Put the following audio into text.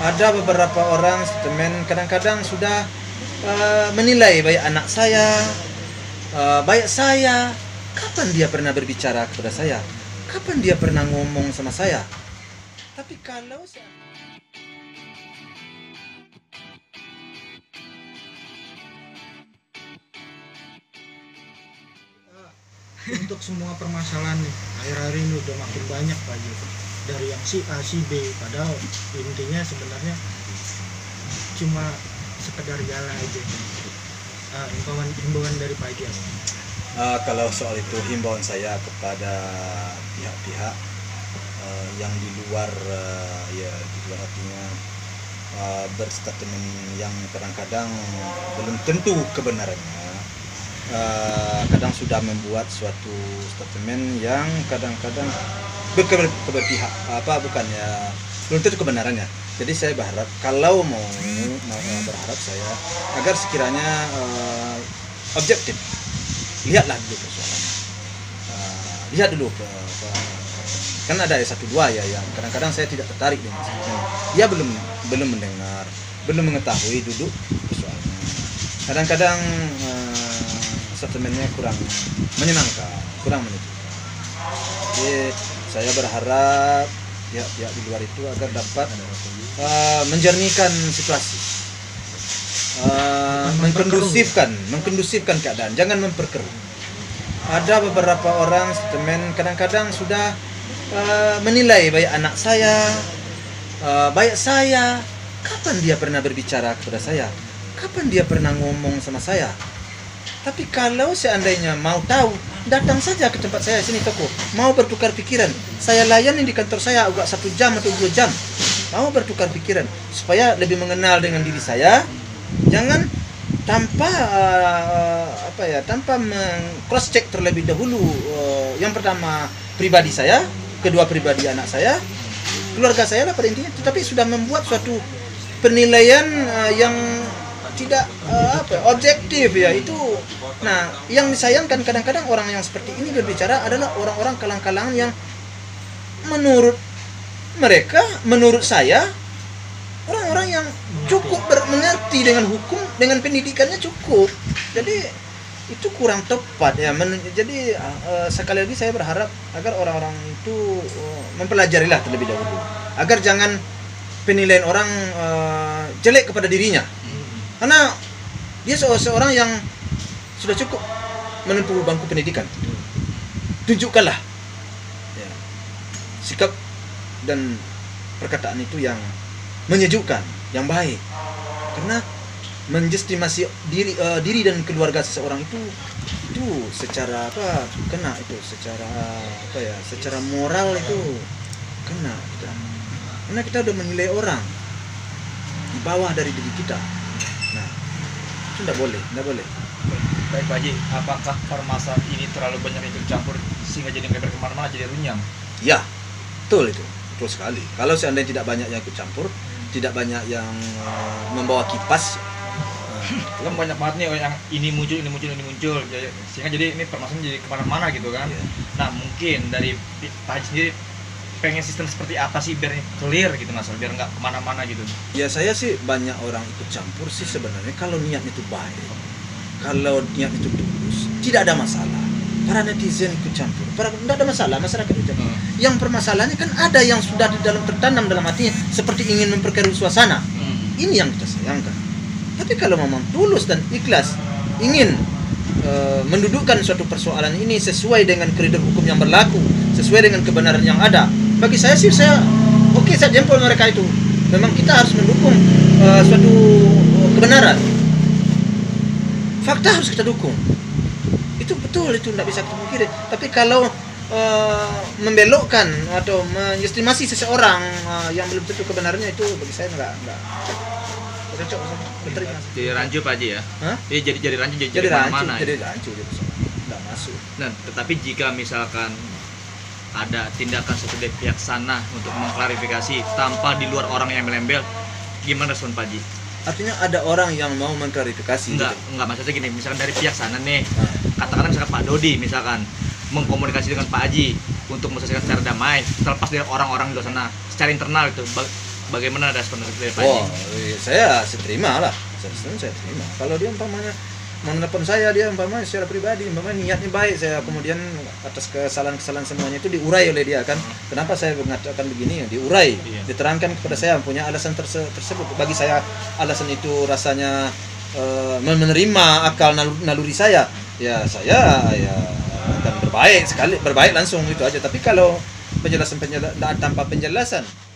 Ada beberapa orang statement kadang-kadang sudah menilai baik anak saya, baik saya. Kapan dia pernah berbicara kepada saya? Kapan dia pernah ngomong sama saya? Tapi kalau untuk semua permasalahan nih akhir-akhir ini udah makin banyak Pak Haji, dari yang si A si B, padahal intinya sebenarnya cuma sekedar jalan aja. Himbauan dari Pak Haji apa? Kalau soal itu himbauan saya kepada pihak-pihak yang di luar di luar artinya berstatement yang kadang-kadang belum tentu kebenarannya, kadang sudah membuat suatu statement yang kadang-kadang berpihak belum tentu kebenarannya. Jadi saya berharap kalau mau berharap saya agar sekiranya objektif, lihatlah dulu persoalannya, lihat dulu kan ada satu dua ya yang kadang-kadang saya tidak tertarik dengan statement. Dia belum mendengar, belum mengetahui duduk persoalannya. Kadang-kadang statementnya kurang menyenangkan, kurang menunjukkan. Jadi saya berharap pihak-pihak di luar itu agar dapat menjernihkan situasi, mengkondusifkan keadaan, jangan memperkeruh. Ada beberapa orang statement kadang-kadang sudah menilai baik anak saya, baik saya. Kapan dia pernah berbicara kepada saya? Kapan dia pernah ngomong sama saya? Tapi kalau seandainya mau tahu, datang saja ke tempat saya sini toko. Mau bertukar pikiran, saya layani di kantor saya agak 1 jam atau 2 jam. Mau bertukar pikiran supaya lebih mengenal dengan diri saya. Jangan tanpa tanpa cross check terlebih dahulu. Yang pertama pribadi saya, kedua pribadi anak saya, keluarga saya lah pada intinya. Tetapi sudah membuat suatu penilaian yang tidak objektif ya itu. Nah, yang disayangkan kadang-kadang orang yang seperti ini berbicara adalah orang-orang kalang-kalangan yang menurut mereka, menurut saya, orang-orang yang cukup mengerti dengan hukum, dengan pendidikannya cukup. Jadi itu kurang tepat ya. Jadi sekali lagi saya berharap agar orang-orang itu mempelajarilah terlebih dahulu, agar jangan penilaian orang jelek kepada dirinya. Karena dia seorang yang sudah cukup menempuh bangku pendidikan. Tunjukkanlah ya, sikap dan perkataan itu yang menyejukkan, yang baik. Karena menjestimasi diri dan keluarga seseorang itu secara kena itu secara moral itu kena kita. Karena kita udah menilai orang di bawah dari diri kita. Nah, itu tidak boleh. Baik Pak Haji, apakah permasalahan ini terlalu banyak ikut campur sehingga jadi nggak kemana-mana, jadi runyam? Ya, betul sekali. Kalau seandainya tidak banyak yang ikut campur, tidak banyak yang membawa kipas, kan banyak banget nih yang ini muncul, sehingga jadi ini permasalahan jadi kemana-mana gitu kan. Yeah. Nah mungkin dari Pak Haji sendiri pengen sistem seperti apa sih biar clear gitu mas, biar nggak kemana-mana gitu? Ya saya sih banyak orang ikut campur sih sebenarnya kalau niat itu baik, kalau niat itu tulus, tidak ada masalah. Para netizen ikut campur, tidak ada masalah, masyarakat ikut campur. Yang permasalahannya kan ada yang sudah tertanam dalam hatinya seperti ingin memperkeruh suasana. Ini yang kita sayangkan. Tapi kalau memang tulus dan ikhlas ingin mendudukkan suatu persoalan ini sesuai dengan koridor hukum yang berlaku, sesuai dengan kebenaran yang ada, bagi saya sih saya jempol mereka itu. Memang kita harus mendukung suatu kebenaran. Fakta harus kita dukung. Itu betul, itu tidak bisa kita pungkiri. Tapi kalau membelokkan atau mengestimasi seseorang yang belum tentu kebenarannya, itu bagi saya enggak cocok. Jadi rancu Pak Haji ya? Hah? Jadi rancu, jadi mana-mana. Jadi rancu, tidak masuk. Nah, tetapi jika misalkan ada tindakan satu dari pihak sana untuk mengklarifikasi tanpa di luar orang yang melembel, gimana respon Pak Haji? Artinya ada orang yang mau mengklarifikasi? Enggak, maksudnya gini, misalkan dari pihak sana nih, katakanlah misalkan Pak Dodi misalkan mengkomunikasi dengan Pak Haji untuk menyelesaikan secara damai, terlepas dari orang-orang di luar sana, secara internal itu, Bagaimana respon dari Pak Haji? Oh, saya terima lah. Saya terima. Kalau dia umpamanya menelpon saya, dia umpamanya secara pribadi, umpamanya niatnya baik, saya kemudian atas kesalahan-kesalahan semuanya itu diurai oleh dia kan. Kenapa saya mengatakan begini? Diurai, diterangkan kepada saya punya alasan tersebut. Bagi saya alasan itu rasanya menerima akal naluri saya. Ya saya ya akan berbaik langsung itu aja. Tapi kalau penjelasan tanpa penjelasan